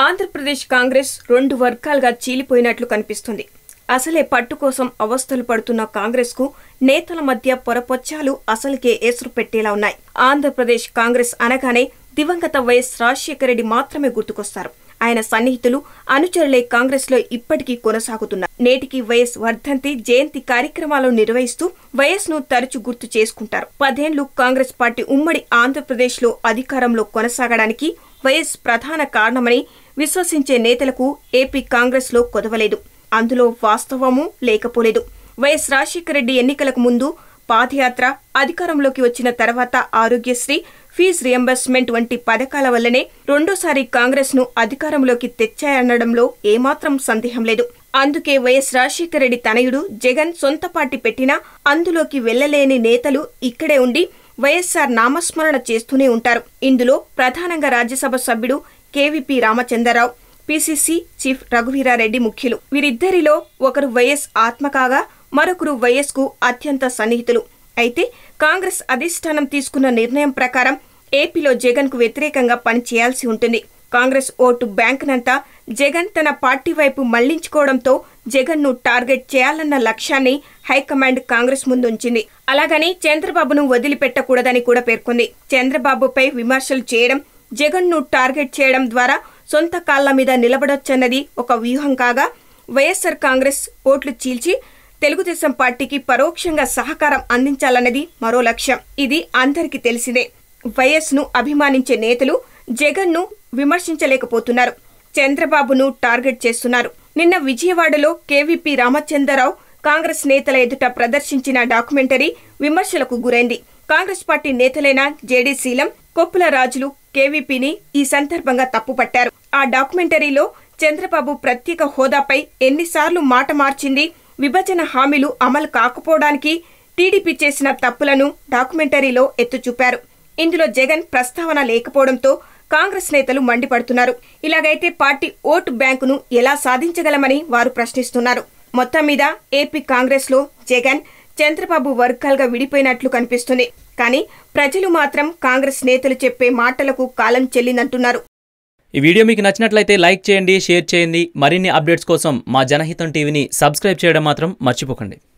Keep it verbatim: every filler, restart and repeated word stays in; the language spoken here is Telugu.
ఆంధ్రప్రదేశ్ కాంగ్రెస్ రెండు వర్గాలుగా చీలిపోయినట్లు కనిపిస్తుంది. అసలే పట్టు కోసం అవస్థలు పడుతున్న కాంగ్రెస్ కు నేతల మధ్య పొరపొచ్చాలు అసలుకే ఎసురు పెట్టేలా ఉన్నాయి. ఆంధ్రప్రదేశ్ కాంగ్రెస్ అనగానే దివంగత వైఎస్ రాజశేఖర రెడ్డి మాత్రమే గుర్తుకొస్తారు. ఆయన సన్నిహితులు, అనుచరులే కాంగ్రెస్ లో ఇప్పటికీ కొనసాగుతున్నారు. నేటికి వైఎస్ వర్ధంతి, జయంతి కార్యక్రమాలు నిర్వహిస్తూ వైఎస్ ను తరచు గుర్తు చేసుకుంటారు. పదేండ్లు కాంగ్రెస్ పార్టీ ఉమ్మడి ఆంధ్రప్రదేశ్ లో అధికారంలో కొనసాగడానికి వైఎస్ ప్రధాన కారణమని విశ్వసించే నేతలకు ఏపీ కాంగ్రెస్ లో కొదవలేదు. అందులో వాస్తవమూ లేకపోలేదు. వైఎస్ రాజశేఖర రెడ్డి ఎన్నికలకు ముందు పాదయాత్ర, అధికారంలోకి వచ్చిన తర్వాత ఆరోగ్యశ్రీ, ఫీజు రియంబర్స్మెంట్ వంటి పథకాల వల్లనే రెండోసారి కాంగ్రెస్ ను అధికారంలోకి తెచ్చాయనడంలో ఏమాత్రం సందేహం లేదు. అందుకే వైఎస్ రాజశేఖర రెడ్డి తనయుడు జగన్ సొంత పార్టీ పెట్టినా అందులోకి వెళ్లలేని నేతలు ఇక్కడే ఉండి వైఎస్ఆర్ నామస్మరణ చేస్తూనే ఉంటారు. ఇందులో ప్రధానంగా రాజ్యసభ సభ్యుడు కేవీపీ రామచంద్రరావు, పీసీసీ చీఫ్ రఘువీరారెడ్డి ముఖ్యులు. వీరిద్దరిలో ఒకరు వైఎస్ ఆత్మ కాగా మరొకరు వైఎస్ కు అత్యంత సన్నిహితులు. అయితే కాంగ్రెస్ అధిష్టానం తీసుకున్న నిర్ణయం ప్రకారం ఏపీలో జగన్ కు వ్యతిరేకంగా పనిచేయాల్సి ఉంటుంది. కాంగ్రెస్ ఓటు బ్యాంకునంతా జగన్ తన పార్టీ వైపు మళ్లించుకోవడంతో జగన్ ను టార్గెట్ చేయాలన్న లక్ష్యాన్ని హైకమాండ్ కాంగ్రెస్ ముందుంచింది. అలాగని చంద్రబాబును వదిలిపెట్టకూడదని కూడా పేర్కొంది. చంద్రబాబుపై విమర్శలు చేయడం, జగన్ ను టార్గెట్ చేయడం ద్వారా సొంత కాళ్ల మీద నిలబడొచ్చన్నది ఒక వ్యూహం కాగా, వైఎస్ఆర్ కాంగ్రెస్ ఓట్లు చీల్చి తెలుగుదేశం పార్టీకి పరోక్షంగా సహకారం అందించాలన్నది మరో లక్ష్యం. ఇది అందరికీ తెలిసిందే. వైఎస్ ను అభిమానించే నేతలు జగన్ ను విమర్శించలేకపోతున్నారు. చంద్రబాబును టార్గెట్ చేస్తున్నారు. నిన్న విజయవాడలో కేవీపీ రామచంద్రరావు కాంగ్రెస్ నేతల ఎదుట ప్రదర్శించిన డాక్యుమెంటరీ విమర్శలకు గురైంది. కాంగ్రెస్ పార్టీ నేతలైన జేడీ శీలం, కొప్పుల రాజులు కేవీపీని ఈ సందర్భంగా తప్పుపట్టారు. ఆ డాక్యుమెంటరీలో చంద్రబాబు ప్రత్యేక హోదాపై ఎన్నిసార్లు మాట మార్చింది, విభజన హామీలు అమలు కాకపోవడానికి టీడీపీ చేసిన తప్పులను డాక్యుమెంటరీలో ఎత్తుచూపారు. ఇందులో జగన్ ప్రస్తావన లేకపోవడంతో కాంగ్రెస్ నేతలు మండిపడుతున్నారు. ఇలాగైతే పార్టీ ఓటు బ్యాంకును ఎలా సాధించగలమని వారు ప్రశ్నిస్తున్నారు. మొత్తం మీద ఏపీ కాంగ్రెస్ లో జగన్, చంద్రబాబు వర్గాలుగా విడిపోయినట్లు కనిపిస్తుంది. కానీ ప్రజలు మాత్రం కాంగ్రెస్ నేతలు చెప్పే మాటలకు కాలం చెల్లిందంటున్నారు. ఈ వీడియో మీకు నచ్చినట్లయితే లైక్ చేయండి, షేర్ చేయండి. మరిన్ని అప్డేట్స్ కోసం మా జనహితం టీవీని సబ్స్క్రైబ్ చేయడం మాత్రం మర్చిపోకండి.